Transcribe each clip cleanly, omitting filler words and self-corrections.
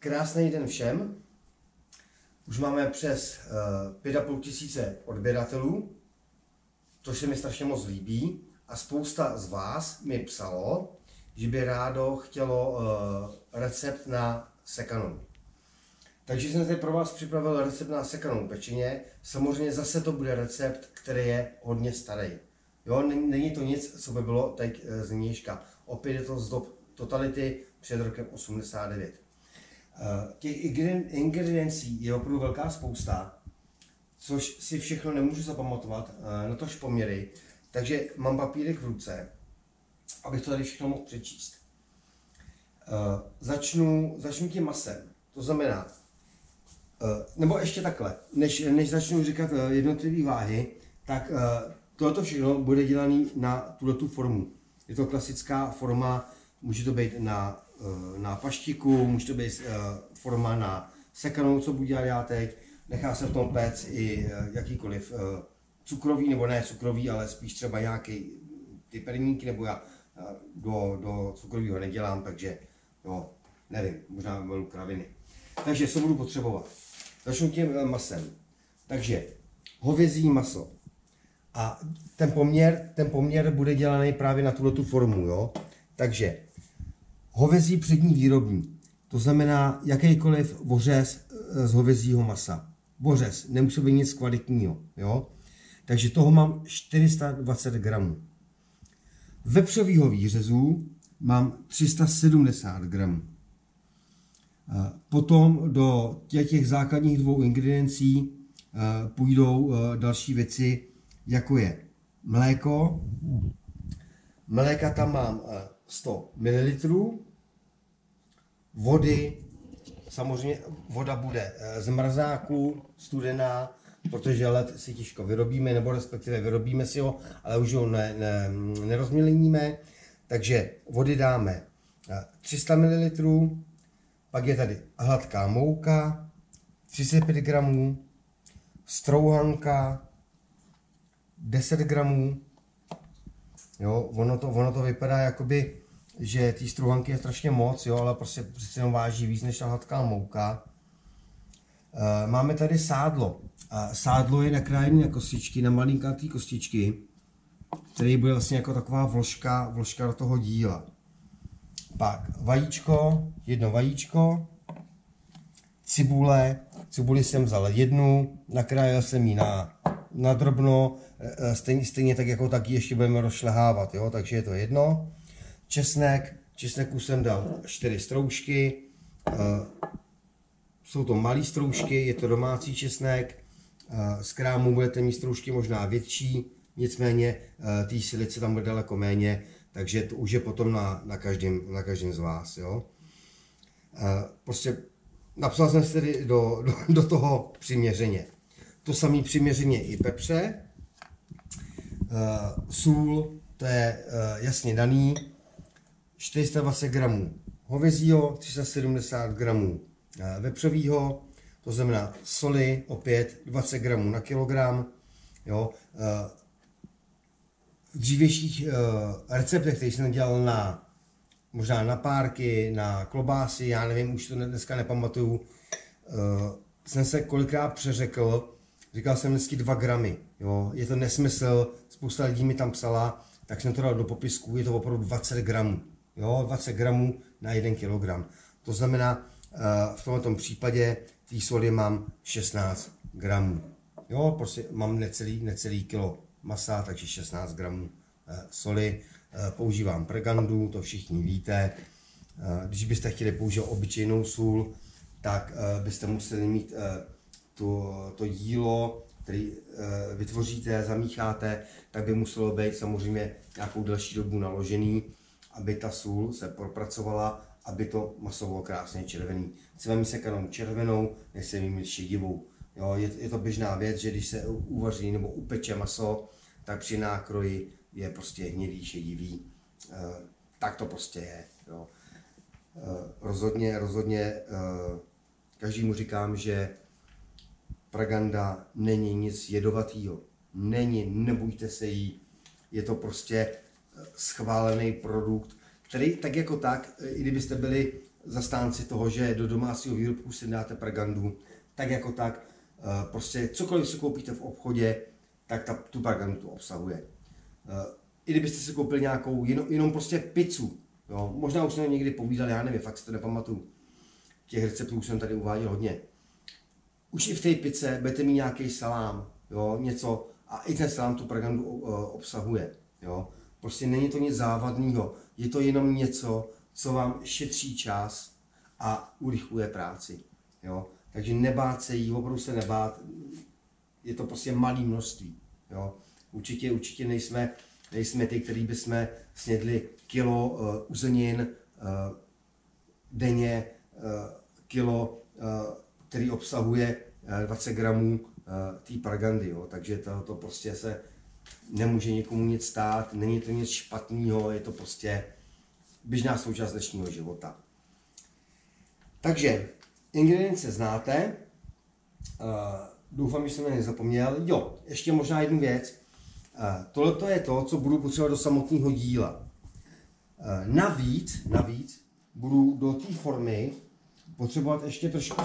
Krásný den všem. Už máme přes 5,5 tisíce odběratelů, což se mi strašně moc líbí. A spousta z vás mi psalo, že by rádo chtělo recept na sekanou. Takže jsem tady pro vás připravil recept na sekanou pečeně. Samozřejmě zase to bude recept, který je hodně starý. Jo, není to nic, co by bylo teď z nížka. Opět je to z dob totality před rokem 89. Těch ingrediencí je opravdu velká spousta, což si všechno nemůžu zapamatovat, na tož poměry. Takže mám papírek v ruce, abych to tady všechno mohl přečíst. Začnu tím masem. To znamená, nebo ještě takhle, než začnu říkat jednotlivé váhy, tak tohle všechno bude dělané na tuhletu formu. Je to klasická forma, může to být na paštiku, může to být forma na sekanou, co budu dělat já teď. Nechá se v tom péct i jakýkoliv cukrový, nebo ne cukrový, ale spíš třeba nějaký ty perníky, nebo já do cukrového nedělám, takže no, nevím, možná budu kraviny. Takže co budu potřebovat? Začnu tím masem. Takže hovězí maso. A ten poměr bude dělaný právě na tuto formu, jo? Takže hovězí přední výrobní, to znamená jakýkoliv vořez z hovězího masa. Vořez, nemusí být nic kvalitního, jo? Takže toho mám 420 gramů. Vepřovýho výřezu mám 370 gramů. Potom do těch základních dvou ingrediencí půjdou další věci, jako je mléko. Mléka tam mám 100 ml. Vody, samozřejmě voda bude z mrazáku, studená, protože led si těžko vyrobíme, nebo respektive vyrobíme si ho, ale už ho nerozmělníme. Takže vody dáme 300 ml. Pak je tady hladká mouka, 35 gramů, strouhanka, 10 gramů. Jo, ono to vypadá jakoby, že té strouhanky je strašně moc, jo, ale prostě přece jenom váží víc než ta hladká mouka. Máme tady sádlo. Sádlo je nakrájené na kostičky, na malinkatý kostičky, který bude vlastně jako taková vložka do toho díla. Pak vajíčko, jedno vajíčko, cibuli jsem vzal jednu, nakrájel jsem ji na drobno, stejně tak jako taky ještě budeme rozšlehávat, jo, takže je to jedno. Česneku jsem dal 4 stroužky, jsou to malé stroužky, je to domácí česnek, z krámu budete mít stroužky možná větší, nicméně té silice tam bude daleko méně, takže to už je potom na každém z vás. Jo. Prostě napsal jsem si tedy do toho přiměřeně. To samé přiměřeně i pepře. Sůl, to je jasně daný. 420 gramů hovězího, 370 gramů vepřovýho, to znamená soli, opět 20 gramů na kilogram. Jo. V dřívějších receptech, které jsem dělal možná na párky, na klobásy, já nevím, už to dneska nepamatuju, jsem se kolikrát přeřekl, říkal jsem vždycky 2 gramy, jo, je to nesmysl, spousta lidí mi tam psala, tak jsem to dal do popisku, je to opravdu 20 gramů, jo, 20 gramů na 1 kilogram. To znamená, v tomto případě té soli mám 16 gramů, jo, prostě mám necelý kilo masa, takže 16 gramů soli. Používám pregandu, to všichni víte. Když byste chtěli použít obyčejnou sůl, tak byste museli mít to jílo, které vytvoříte, zamícháte, tak by muselo být samozřejmě nějakou delší dobu naložený, aby ta sůl se propracovala, aby to maso bylo krásně červený. Chceme mít sekanou červenou, nechceme mít šedivou. Jo, je to běžná věc, že když se uvaří nebo upeče maso, tak při nákroji je prostě hnědý, šedivý. Tak to prostě je. Jo. Rozhodně každému říkám, že praganda není nic jedovatýho. Nebojte se jí. Je to prostě schválený produkt, který tak jako tak, i kdybyste byli zastánci toho, že do domácího výrobku si dáte Pragandu, tak jako tak, prostě cokoliv si koupíte v obchodě, tak tu Pragandu to obsahuje. I kdybyste si koupili nějakou jenom prostě pizzu, jo, možná už jsem někdy povídal, já nevím, fakt si to nepamatuju. Těch receptů jsem tady uváděl hodně. Už i v té pizze budete mít nějaký salám, jo, něco, a i ten salám tu Pragandu obsahuje. Jo. Prostě není to nic závadného, je to jenom něco, co vám šetří čas a urychluje práci. Jo. Takže nebát se jí, opravdu se nebát, je to prostě malé množství. Jo. Určitě nejsme ty, kteří bychom snědli kilo uzenin denně, kilo, který obsahuje 20 gramů té Pragandy. Jo. Takže to prostě se nemůže někomu nic stát, není to nic špatného, je to prostě běžná součást dnešního života. Takže ingredience znáte, doufám, že jsem je nezapomněl. Jo, ještě možná jednu věc. Tohle je to, co budu potřebovat do samotného díla. Navíc budu do té formy potřebovat ještě trošku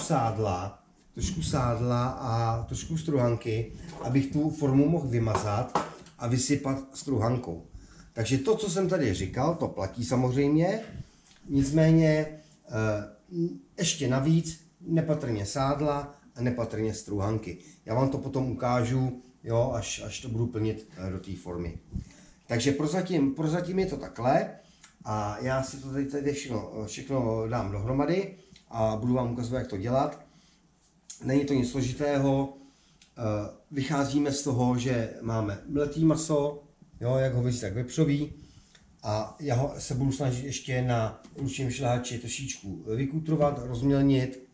sádla a trošku struhanky, abych tu formu mohl vymazat a vysypat struhankou. Takže to, co jsem tady říkal, to platí samozřejmě, nicméně ještě navíc nepatrně sádla a nepatrně struhanky. Já vám to potom ukážu, jo, až to budu plnit do té formy. Takže prozatím je to takhle a já si to tady všechno dám dohromady a budu vám ukazovat, jak to dělat. Není to nic složitého, vycházíme z toho, že máme mletý maso, jo, jak hovězí, tak vepřový, a já se budu snažit ještě na ručním šlehači trošičku vykutrovat, rozmělnit.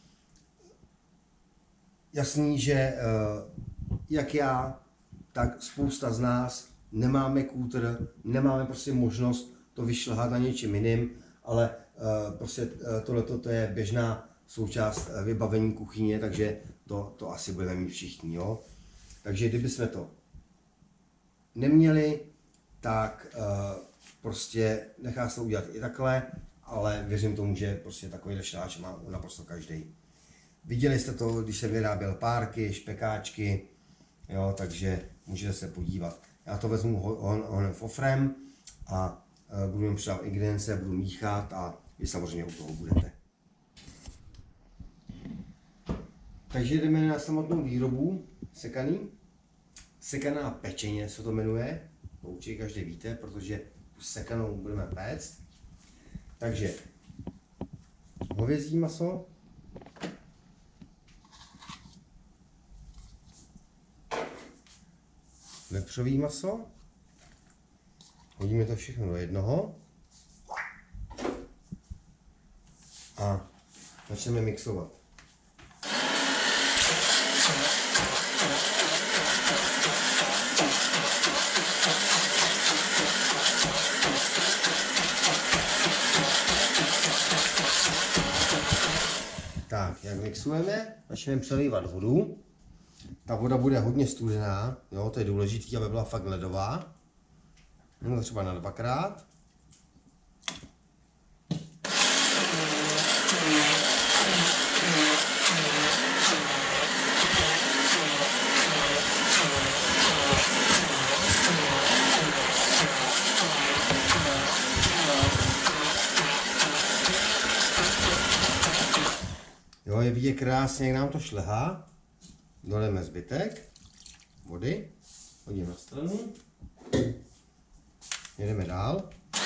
Jasný, že jak já, tak spousta z nás nemáme kútr, nemáme prostě možnost to vyšlehat na něčím jiným, ale prostě tohleto je běžná součást vybavení kuchyně, takže to asi budeme mít všichni. Jo? Takže kdybychom to neměli, tak prostě nechá se to udělat i takhle, ale věřím tomu, že prostě takovýhle šláč má naprosto každý. Viděli jste to, když jsem vyráběl párky, špekáčky, jo, takže můžete se podívat. Já to vezmu honem fofrem a budu jim přidávat ingredience, budu míchat a vy samozřejmě u toho budete. Takže jdeme na samotnou výrobu sekaný. Sekaná pečeně se to jmenuje, to určitě každý víte, protože sekanou budeme péct. Takže hovězí maso, vepřový maso, hodíme to všechno do jednoho a začneme mixovat. Tak, jak mixujeme, začneme přelívat vodu. Ta voda bude hodně studená, jo, to je důležité, aby byla fakt ledová. No, třeba na dvakrát. Jo, je vidět krásně, jak nám to šlehá. Dolejeme zbytek vody, hodíme na stranu, jedeme dál.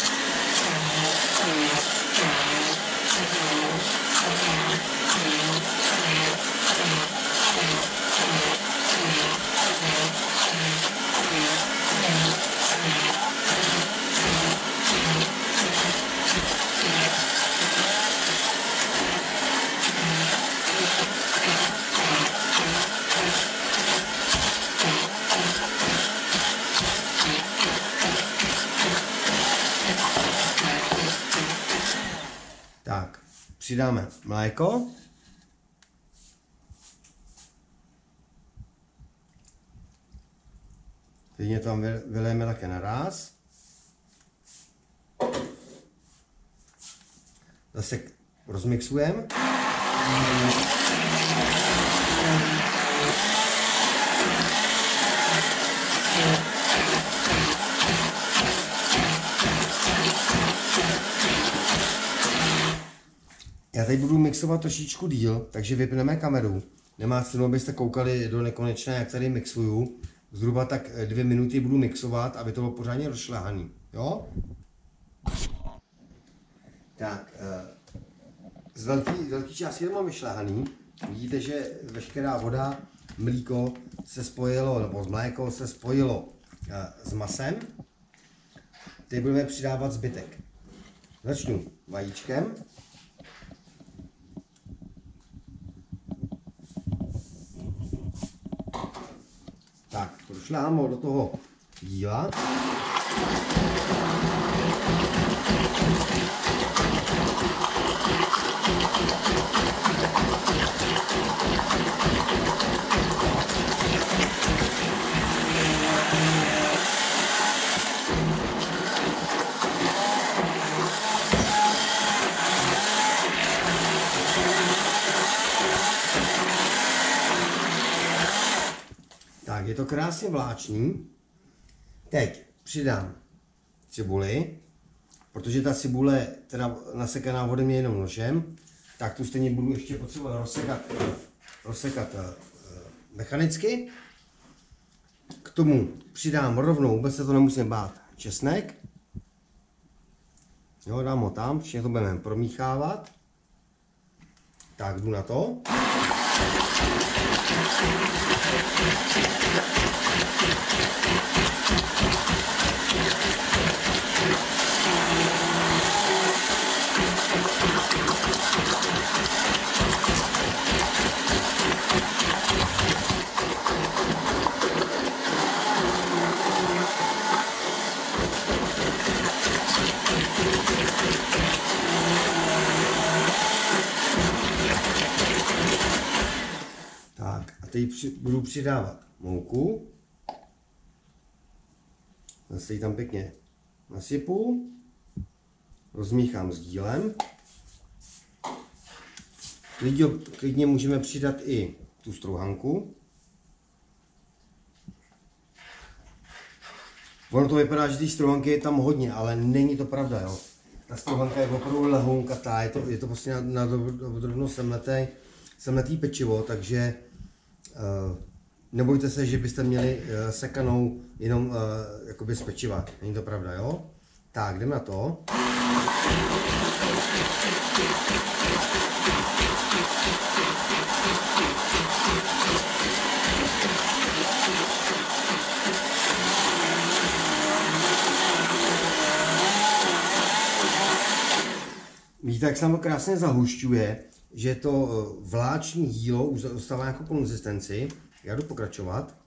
Tak, přidáme mléko. Teď to tam vylejeme také naraz. Zase rozmixujeme. Já teď budu mixovat trošičku díl, takže vypneme kameru. Nemá cenu, abyste koukali do nekonečna, jak tady mixuju. Zhruba tak 2 minuty budu mixovat, aby to bylo pořádně rozšláhaný. Jo? Tak, z velký části to mám vyšláhaný. Vidíte, že veškerá voda, mlíko se spojilo, nebo z mléko se spojilo s masem. Teď budeme přidávat zbytek. Začnu vajíčkem. Tak, prošlám ho do toho díla. Tak, je to krásně vláčný. Teď přidám cibuli, protože ta cibule teda nasekaná ode mě jenom nožem, tak tu stejně budu ještě potřebovat rozsekat mechanicky. K tomu přidám rovnou, vůbec se to nemusím bát, česnek. Jo, dám ho tam, všechno to budeme promíchávat. Tak, jdu na to. Tak a teď budu přidávat mouku. Zase ji tam pěkně nasypu. Rozmíchám s dílem. Klidně můžeme přidat i tu strouhanku. Ono to vypadá, že ty strouhanky je tam hodně, ale není to pravda, jo. Ta strouhanka je opravdu lehounkatá, je to prostě na drobno semletý pečivo, takže nebojte se, že byste měli sekanou jenom jakoby z pečiva, není to pravda, jo. Tak, jdem na to. Vidíte, jak se to krásně zahušťuje, že to vláční jílo už dostává nějakou konzistenci. Já jdu pokračovat.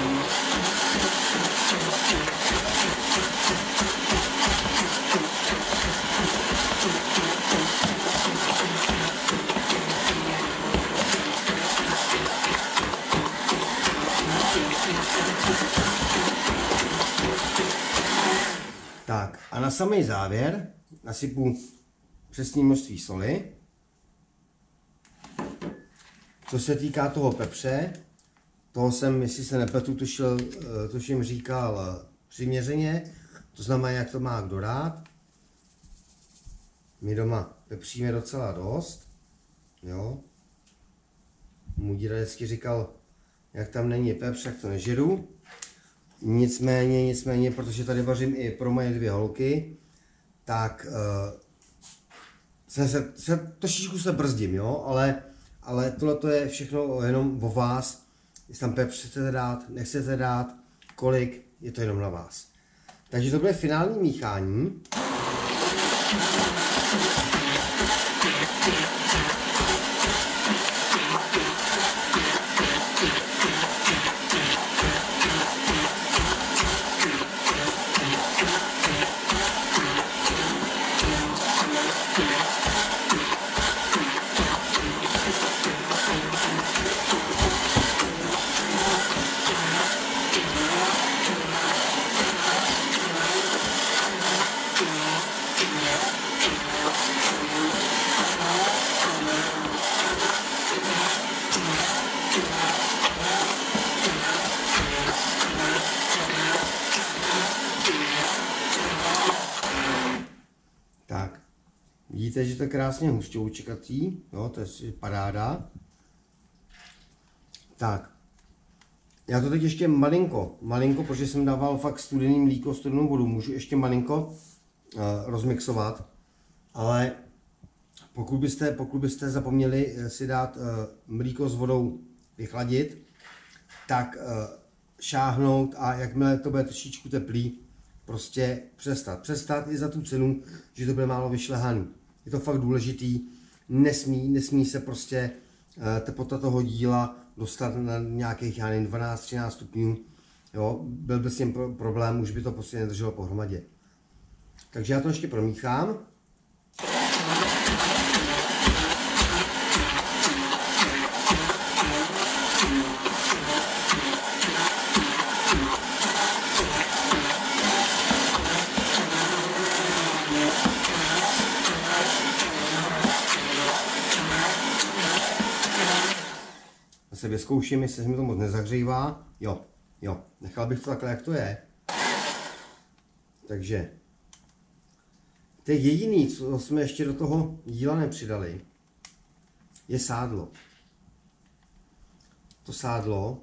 Tak a na samý závěr nasypu přesné množství soli. Co se týká toho pepře, toho jsem, jestli se nepletu, tuším říkal přiměřeně, to znamená, jak to má kdo rád. My doma pepříme docela dost, jo. Můj děda vždycky říkal, jak tam není pepř, tak to nežeru. Nicméně, protože tady vařím i pro moje 2 holky, tak trošičku se brzdím, jo, ale tohle je všechno jenom o vás. Jestli tam pepř chcete dát, nechcete dát, kolik, je to jenom na vás. Takže to bude finální míchání. Vidíte, že to je krásně hustoučkatý, jo, to je paráda. Tak, já to teď ještě malinko, protože jsem dával fakt studený mlíko, studenou vodu, můžu ještě malinko rozmixovat, ale pokud byste zapomněli si dát mlíko s vodou vychladit, tak šáhnout a jakmile to bude trošičku teplý, prostě přestat i za tu cenu, že to bude málo vyšlehaný. Je to fakt důležitý, nesmí se prostě teplota toho díla dostat na nějakých, já nevím, 12-13 stupňů. Jo, byl by s tím problém, už by to prostě nedrželo pohromadě. Takže já to ještě promíchám. Se vyzkouším, jestli se mi to moc nezahřívá. Jo, nechal bych to takhle, jak to je. Takže teď jediný, co jsme ještě do toho jídla nepřidali, je sádlo. To sádlo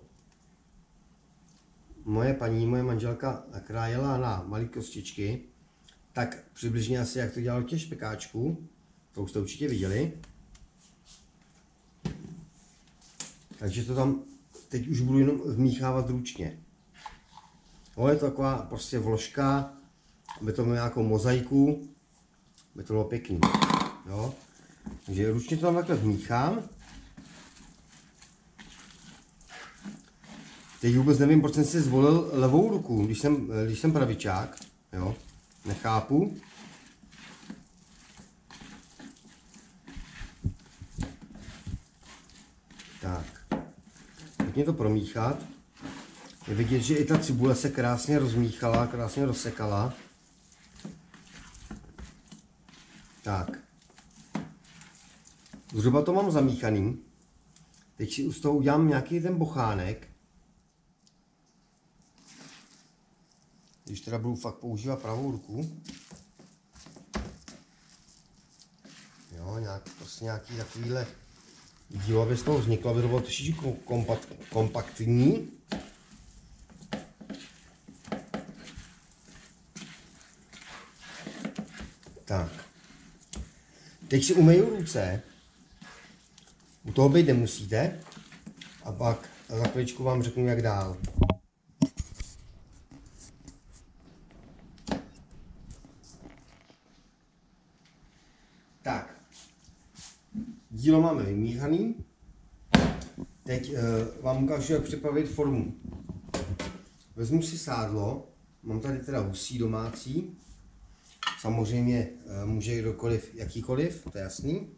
moje manželka nakrájela na malé kostičky, tak přibližně asi jak to dělal těch špekáčků, to už jste určitě viděli. Takže to tam teď už budu jenom vmíchávat ručně. Je to taková prostě vložka, aby to mělo nějakou mozaiku, aby to bylo pěkný. Jo? Takže ručně to tam takhle vmíchám. Teď vůbec nevím, proč jsem si zvolil levou ruku, když jsem pravičák. Jo? Nechápu. Tak. Pěkně to promíchat. Je vidět, že i ta cibule se krásně rozmíchala, krásně rozsekala. Tak. Zhruba to mám zamíchaný. Teď si z toho udělám nějaký ten bochánek. Když teda budu fakt používat pravou ruku. Jo, prostě nějaký takovýhle dílo, aby z toho vzniklo, aby to bylo trošičku kompaktní. Tak. Teď si umyju ruce. U toho být nemusíte. A pak za chviličku vám řeknu, jak dál. Tak. Dílo máme vymíchaný. Teď vám ukážu, jak připravit formu. Vezmu si sádlo. Mám tady teda husí domácí. Samozřejmě může kdokoliv, jakýkoliv, to je jasný.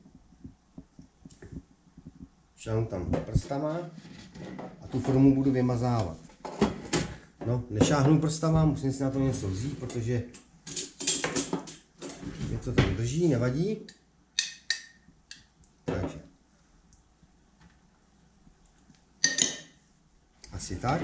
Šáhnu tam prstama a tu formu budu vymazávat. No, nešáhnu prstama, musím si na to něco vzít, protože mě to tam drží, nevadí. Takže. Asi tak.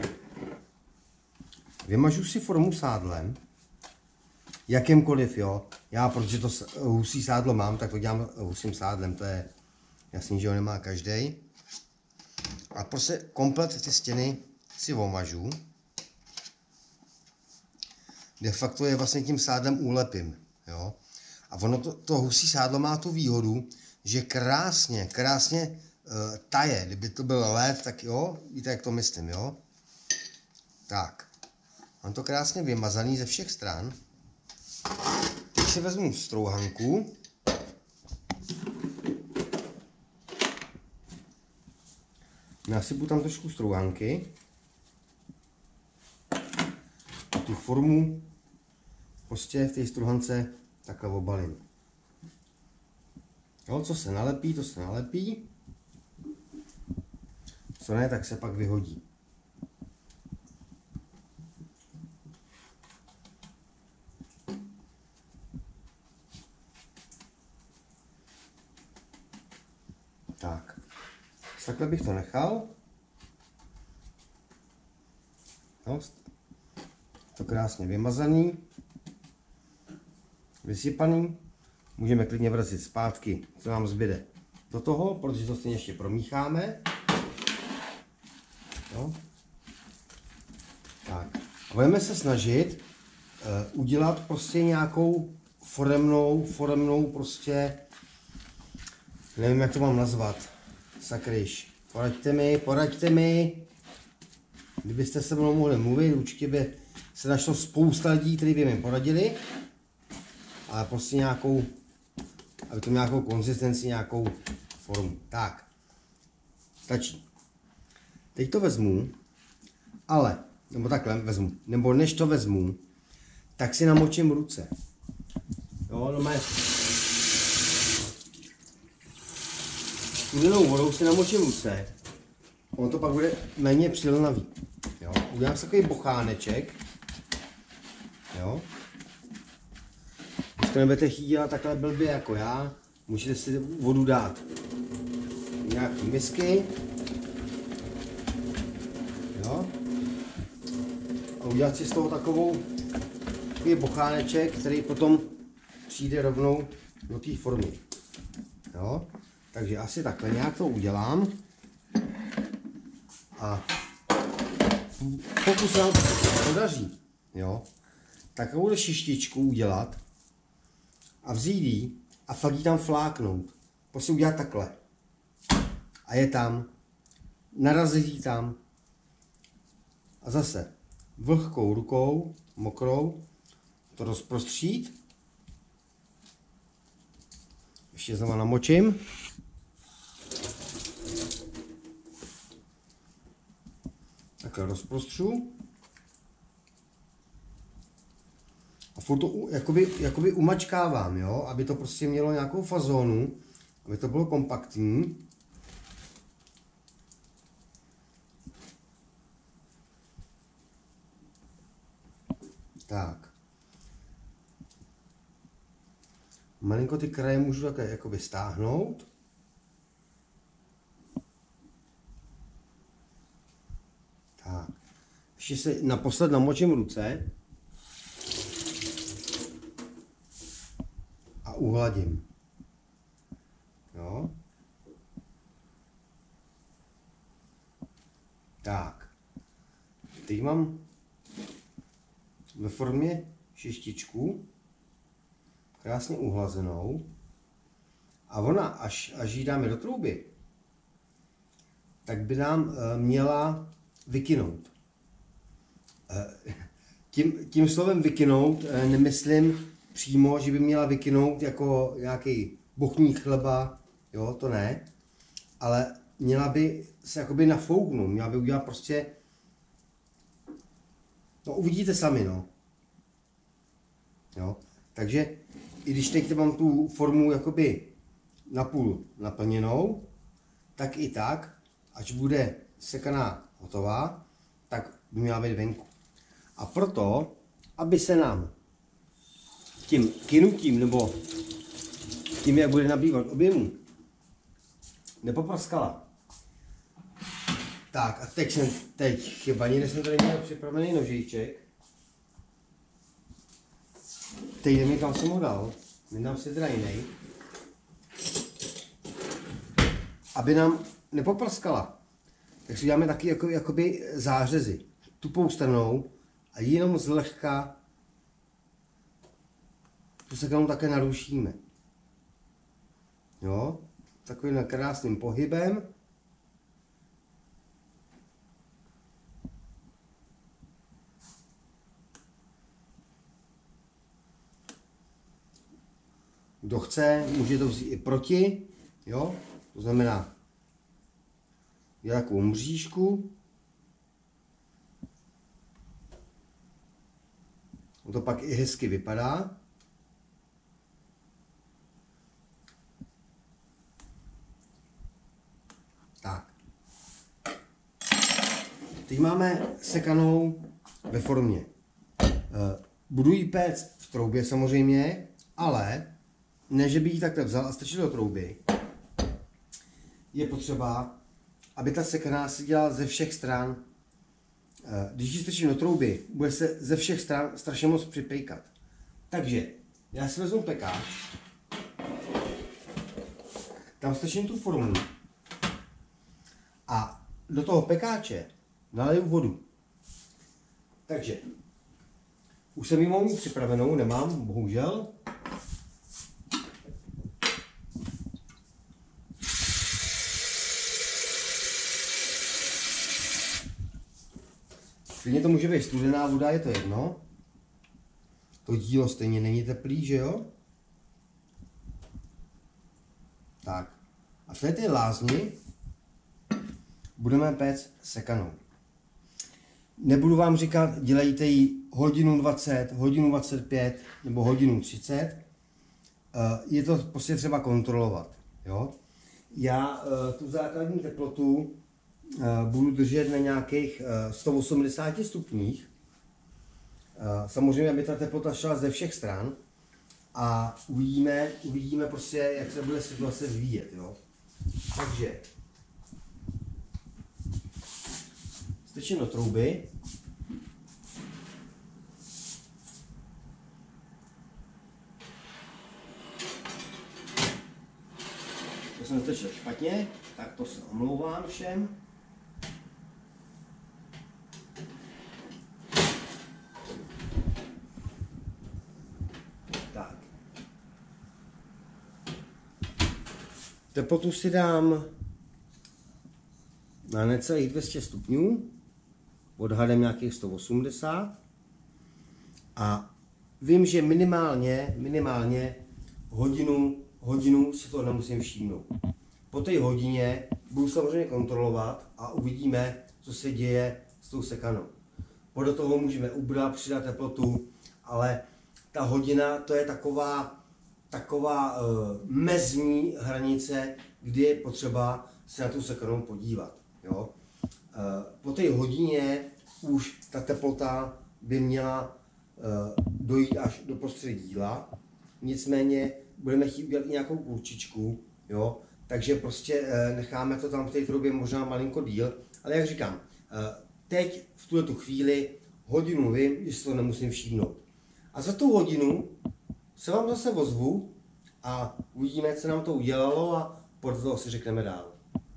Vymažu si formu sádlem. Jakýmkoliv, jo. Já, protože to husí sádlo mám, tak to dělám husím sádlem, to je jasný, že ho nemá každý. A prostě komplet ty stěny si omažu. De facto je vlastně tím sádlem úlepím, jo. A ono to husí sádlo má tu výhodu, že krásně taje. Kdyby to byl led, tak jo, víte, jak to myslím, jo. Tak. Mám to krásně vymazaný ze všech stran. Teď si vezmu strouhanku. Nasypu tam trošku strouhanky. A tu formu prostě v té strouhance takhle obalím. Jo, co se nalepí, to se nalepí. Co ne, tak se pak vyhodí. Tak, takhle bych to nechal. No, to krásně vymazaný, vysypaný. můžeme klidně vrazit zpátky, co nám zbyde do toho, protože to stejně ještě promícháme. Jo. Tak. A budeme se snažit udělat prostě nějakou foremnou prostě, nevím, jak to mám nazvat, sakryš. Poraďte mi, kdybyste se mnou mohli mluvit, určitě by se našlo spousta lidí, kteří by mi poradili, ale prostě nějakou, aby to nějakou konzistenci, nějakou formu. Tak, stačí. Teď to vezmu, nebo takhle vezmu, nebo než to vezmu, tak si namočím ruce. Jo, no mé. Studenou vodou si namočím ruce. On to pak bude méně přilnavý. Jo, udělám si takový bocháneček. Jo. Když to nebudete chtít dělat takhle blbě jako já, můžete si vodu dát nějaký misky. Jo. A udělat si z toho takový bocháneček, který potom přijde rovnou do té formy. Jo. Takže asi takhle nějak to udělám. A pokud se nám to podaří, jo, tak takovou šištičku udělat a vzít ji a fakt ji tam fláknout. Prostě udělat takhle. A je tam. Narazit ji tam. A zase vlhkou rukou, mokrou, to rozprostřít. Ještě znovu namočím. Takhle rozprostřu. A furt to jakoby umačkávám, jo? Aby to prostě mělo nějakou fazónu, aby to bylo kompaktní. Tak. Malinko ty kraje můžu takhle jakoby stáhnout. Tak. Ještě se naposled namočím ruce. A uhladím. Jo. Tak. Teď mám ve formě šištičku, krásně uhlazenou. A ona, až ji dáme do trouby, tak by nám měla vykynout. Tím slovem vykynout nemyslím přímo, že by měla vykynout jako nějaký bochník chleba, jo, to ne, ale měla by se jakoby nafouknout, měla by udělat prostě, no uvidíte sami, no. Jo, takže i když teď mám tu formu jakoby napůl naplněnou, tak i tak, až bude sekaná hotová, tak by měla být venku. A proto, aby se nám tím kynutím nebo tím, jak bude nabývat objemu, nepopraskala. Tak a teď chyba, někde jsem tady měl připravený nožíček. Teď nevím, kam jsem ho dal. Nedám si teda jiný. Aby nám nepopraskala, tak si uděláme taky jakoby zářezy. Tupou stranou a jenom zlehka tu sekanou také narušíme. Jo, takovým krásným pohybem. Kdo chce, může to vzít i proti, jo, to znamená nějakou mřížku. To pak i hezky vypadá. Tak. Teď máme sekanou ve formě. Budu ji péct v troubě samozřejmě, ale ne, že bych ji takhle vzal a strčil do trouby. Je potřeba, aby ta sekaná se dělala ze všech stran. Když ji strčím do trouby, bude se ze všech stran strašně moc připejkat. Takže já si vezmu pekáč tam strčím tu formu a do toho pekáče naliju vodu. Takže už jsem ji mohu mít připravenou, nemám, bohužel. Klidně to může být studená voda, je to jedno. To dílo stejně není teplý, že jo? Tak. A v té lázni budeme péct sekanou. Nebudu vám říkat, dělejte ji hodinu 20, hodinu 25 nebo hodinu 30. Je to prostě třeba kontrolovat. Jo? Já tu základní teplotu budu držet na nějakých 180 stupních. Samozřejmě, aby ta teplota šla ze všech stran a uvidíme prostě, jak se bude situace vyvíjet. Jo? Takže strčím do trouby. To jsem strčil špatně, tak to se omlouvám všem. Tak. Teplotu si dám na necelých 200 stupňů, odhadem nějakých 180 a vím, že minimálně hodinu si to nemusím všimnout. Po té hodině budu samozřejmě kontrolovat a uvidíme, co se děje s tou sekanou. Podle toho můžeme ubrat, přidat teplotu, ale ta hodina to je taková mezní hranice, kdy je potřeba se na tu sekanou podívat. Jo? Po té hodině už ta teplota by měla dojít až do prostředí díla, nicméně budeme chtít udělat i nějakou kurčičku, jo? Takže prostě necháme to tam v té troubě možná malinko díl, ale jak říkám, teď v tuto chvíli hodinu vím, že si to nemusím všimnout. A za tu hodinu se vám zase ozvu a uvidíme, co nám to udělalo a podle toho si řekneme dál.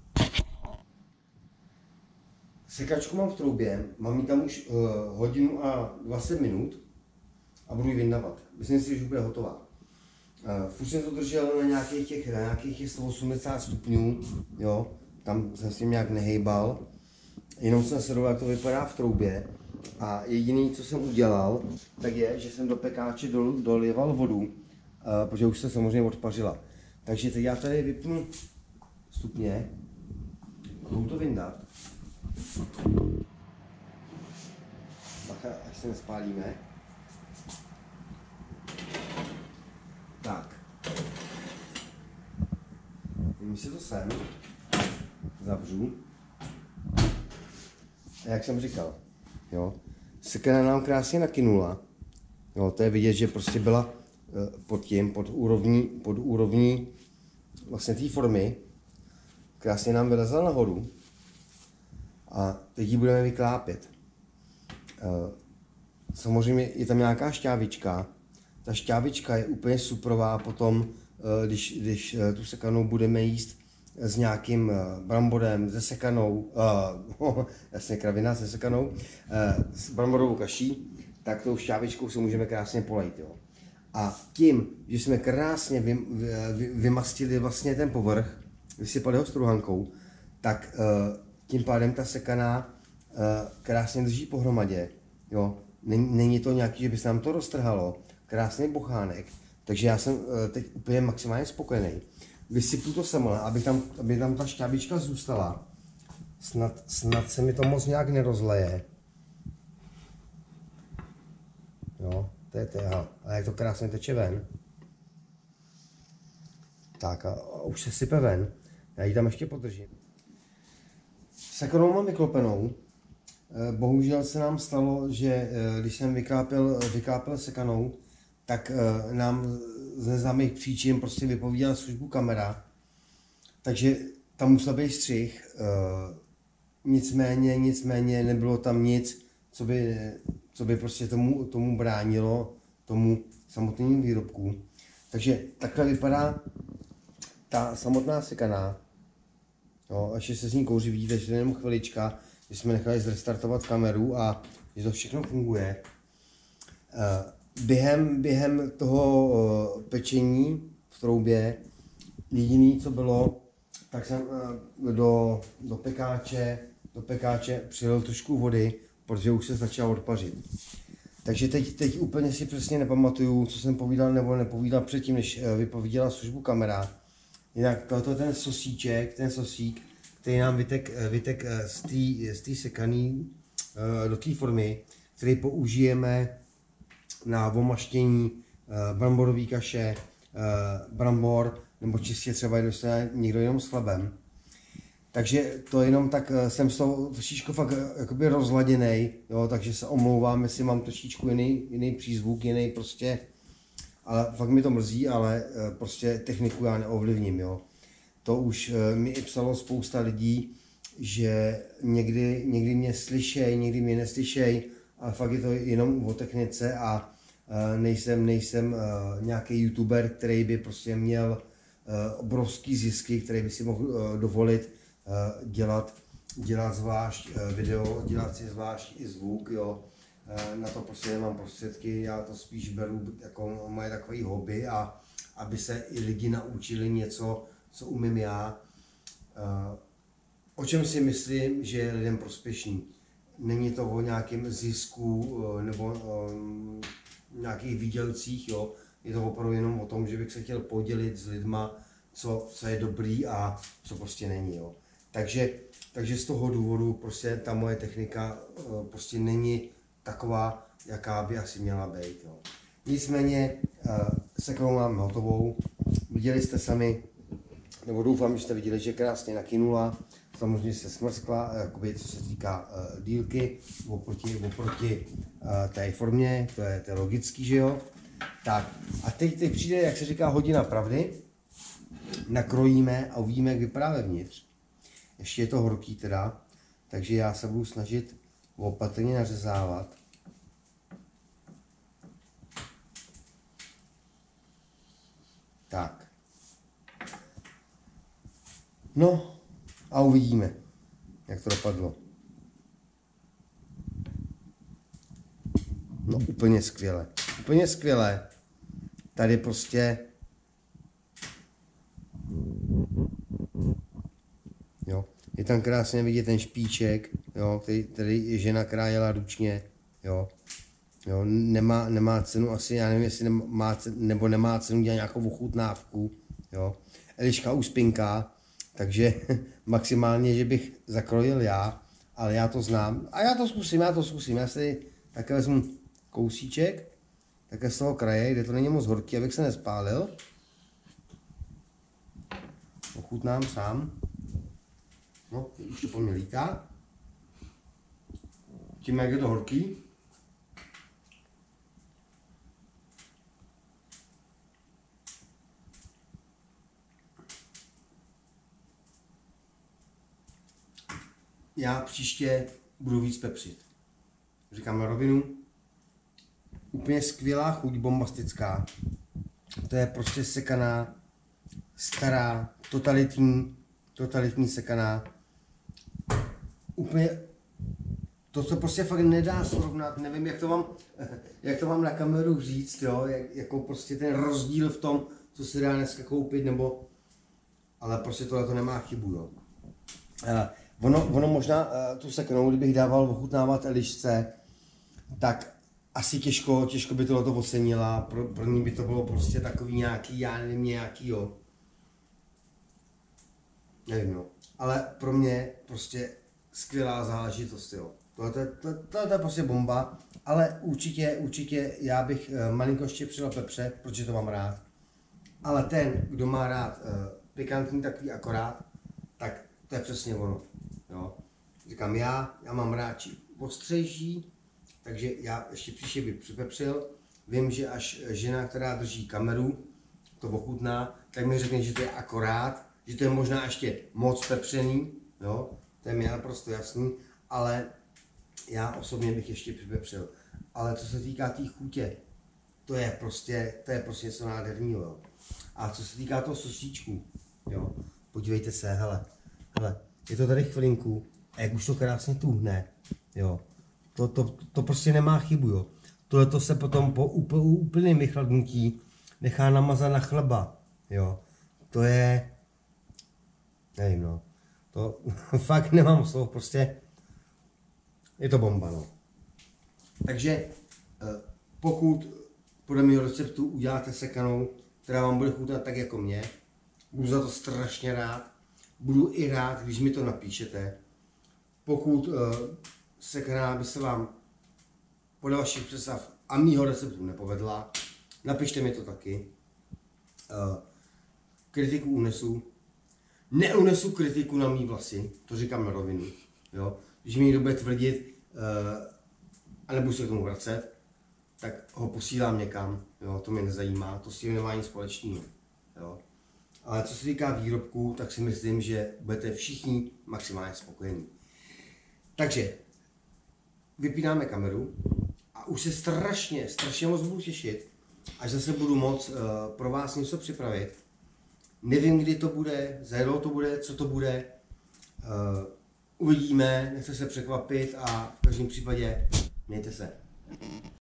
Sekačku mám v troubě, mám ji tam už hodinu a 20 minut a budu ji vyndavat. Myslím si, že už bude hotová. Furt jsem to držel na nějakých 180 stupňů, jo, tam jsem s tím nějak nehejbal, jenom jsem sledoval, jak to vypadá v troubě a jediné, co jsem udělal, tak je, že jsem do pekáče dolival vodu, protože už se samozřejmě odpařila. Takže teď já tady vypnu stupně, budu to vyndat. Bacha, až se nespálíme. Tak. Vím si to sem. Zavřu. A jak jsem říkal, jo, sekena nám krásně nakynula. Jo, to je vidět, že prostě byla pod úrovní vlastně té formy. Krásně nám vylezla nahoru. A teď ji budeme vyklápět. Samozřejmě je tam nějaká šťávička. Ta šťávička je úplně suprová potom, když tu sekanou budeme jíst s nějakým bramborem, se sekanou, jasně kravina se sekanou, s bramborovou kaší, tak tou šťávičkou se můžeme krásně polejt. Jo. A tím, že jsme krásně vymastili vlastně ten povrch, vysypali ho struhankou, tak tím pádem ta sekaná krásně drží pohromadě. Jo. Není to nějaký, že by se nám to roztrhalo. Krásný bochánek. Takže já jsem teď úplně maximálně spokojený. Vysypu to semle, aby tam ta šťávička zůstala. Snad se mi to moc nějak nerozleje. Jo, to je téha. A jak to krásně teče ven. Tak a už se sype ven. Já ji tam ještě podržím. Sekanou mám vyklopenou. Bohužel se nám stalo, že když jsem vyklápěl sekanou, tak nám z neznámých příčin prostě vypovídala službu kamera. Takže tam musel být střih. Nicméně nebylo tam nic, co by prostě tomu bránilo, tomu samotnému výrobku. Takže takhle vypadá ta samotná sekaná, jo, až se z ní kouří, vidíte, že to je jenom chvilička, že jsme nechali zrestartovat kameru a že to všechno funguje. Během toho pečení v troubě jediný, co bylo, tak jsem do pekáče přilil trošku vody, protože už se začal odpařit. Takže teď úplně si přesně nepamatuju, co jsem povídal nebo nepovídal předtím, než vypovídala službu kamera. Jinak tohoto ten sosík, který nám vytek z té sekaný do té formy, který použijeme na omaštění bramborové kaše, brambor, nebo čistě třeba dostane někdo jenom s chlebem. Takže to jenom tak jsem z toho trošičku fakt jakoby rozladěnej, jo, takže se omlouvám, jestli mám trošičku jiný přízvuk, jiný prostě, ale fakt mi to mrzí, ale prostě techniku já neovlivním, jo. To už mi i psalo spousta lidí, že někdy mě slyšej, někdy mě neslyšej, ale fakt je to jenom o technice a nejsem nějaký youtuber, který by prostě měl obrovský zisky, který by si mohl dovolit dělat zvlášť video, dělat si zvlášť i zvuk, jo. Na to prostě nemám prostředky, já to spíš beru jako moje takový hobby a aby se i lidi naučili něco, co umím já. O čem si myslím, že je lidem prospěšný. Není to o nějakém zisku nebo nějakých výdělcích, jo. Je to opravdu jenom o tom, že bych se chtěl podělit s lidma, co je dobrý a co prostě není, jo. Takže z toho důvodu prostě ta moje technika prostě není taková, jaká by asi měla být, jo. Nicméně sekrou mám hotovou. Viděli jste sami, nebo doufám, že jste viděli, že krásně nakynula. Samozřejmě se smrskla, jakoby, co se týká dílky, oproti té formě, to je logický, že jo. Tak a teď přijde, jak se říká, hodina pravdy. Nakrojíme a uvidíme, jak vypadá vevnitř. Ještě je to horký teda, takže já se budu snažit opatrně nařezávat. Tak. No a uvidíme, jak to dopadlo. No úplně skvěle. Úplně skvěle. Tady prostě jo, je tam krásně vidět ten špiček, jo, který žena krájela ručně, jo. Jo, nemá cenu asi, já nevím, jestli nemá cenu dělat nějakou ochutnávku, jo. Eliška už spinká, takže maximálně, že bych zakrojil já, ale já to znám. A já to zkusím, já si také vezmu kousíček, také z toho kraje, kde to není moc horký, abych se nespálil. Ochutnám sám. No, už to po mně lítá. Tím, jak je to horký. Já příště budu víc pepřit. Říkám na rovinu. Úplně skvělá chuť, bombastická. To je prostě sekaná, stará, totalitní sekaná. Úplně to, co prostě fakt nedá srovnat, nevím, jak to mám na kameru říct, jo, jako prostě ten rozdíl v tom, co se dá dneska koupit, nebo, ale prostě tohle to nemá chybu, jo. Ono možná tu seknou, kdybych dával ochutnávat Elišce, tak asi těžko by tohleto ocenila, pro ní by to bylo prostě takový nějaký, já nevím, nějaký, jo. Nevím, no. Ale pro mě prostě skvělá záležitost, jo. Tohle je prostě bomba, ale určitě já bych malinko ještě přidal pepře, protože to mám rád. Ale ten, kdo má rád pikantní takový akorát, tak to je přesně ono, jo. Říkám, já mám rád ostřejší, takže já ještě příště bych připepřil. Vím, že až žena, která drží kameru, to ochutná, tak mi řekne, že to je akorát, že to je možná ještě moc pepřený, jo, to je mi naprosto jasný, ale já osobně bych ještě připepřil. Ale co se týká té chutě, to je prostě něco nádherného, jo. A co se týká toho sosíčku, Jo. Podívejte se, hele, je to tady chvilinku a jak už to krásně tuhne, jo. To prostě nemá chybu, jo. Tohle se potom po úplném vychladnutí nechá namazat na chleba, jo. To je, nevím, no. To fakt nemám slov, prostě je to bomba, no. Takže pokud podle mého receptu uděláte sekanou, která vám bude chutnat tak jako mě, budu za to strašně rád. Budu i rád, když mi to napíšete. Pokud sekaná by se vám podle vašich představ a mýho receptu nepovedla, napište mi to taky. Kritiku unesu. Neunesu kritiku na mý vlasy, to říkám na rovinu. Jo? Když mi někdo bude tvrdit, a nebudu se k tomu vracet, tak ho posílám někam, jo? To mě nezajímá, to s tím nemá nic společného. Jo? Ale co se týká výrobků, tak si myslím, že budete všichni maximálně spokojení. Takže vypínáme kameru a už se strašně moc budu těšit, až zase budu moc pro vás něco připravit. Nevím, kdy to bude, za jak to bude, co to bude. Uvidíme, nechte se překvapit a v každém případě mějte se.